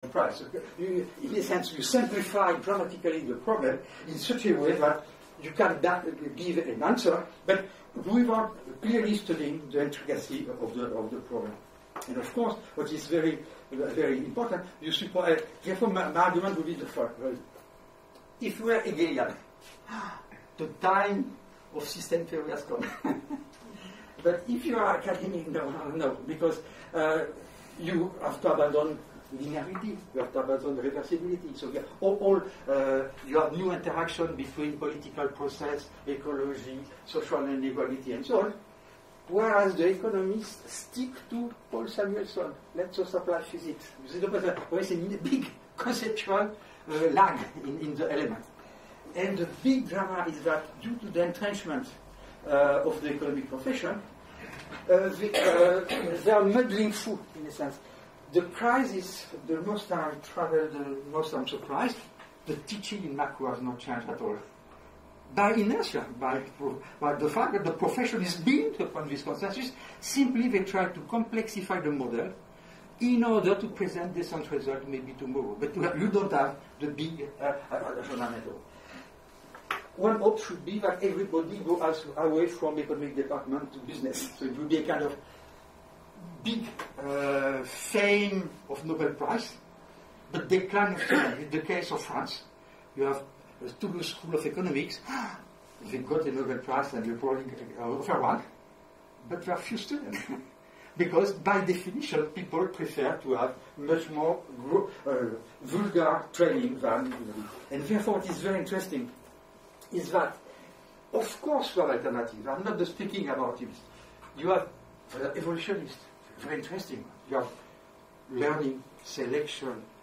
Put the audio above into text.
Prize. So in a sense, you simplify dramatically the problem in such a way that you can give an answer, but without clearly studying the intricacy of the problem. And of course, what is very, very important, you suppose, therefore my argument will be the following. If we are Hegelian, the time of system theory has come. But if you are academic, no, because you have to abandon linearity, you have to abandon reversibility. So you have new interaction between political process, ecology, social inequality, and so on. Whereas the economists stick to Paul Samuelson. Let's just apply physics. There is a big conceptual lag in the element. And the big drama is that due to the entrenchment of the economic profession, they are muddling through, in a sense. The crisis, the most I traveled, the most I'm surprised, the teaching in macro has not changed at all. By inertia, by the fact that the profession is built upon this consensus, simply they try to complexify the model in order to present decent result maybe tomorrow. But you don't have the big fundamental. One hope should be that everybody goes away from economic department to business. So it will be a kind of big fame of Nobel Prize, but decline of China. In the case of France, you have the Toulouse School of Economics. They got a Nobel Prize and they probably offer one, but there are few students. Because by definition, people prefer to have much more vulgar training than, and therefore it is very interesting, is that, of course, there are alternatives. I'm not just speaking about it. You have evolutionists, very interesting. You have learning, selection,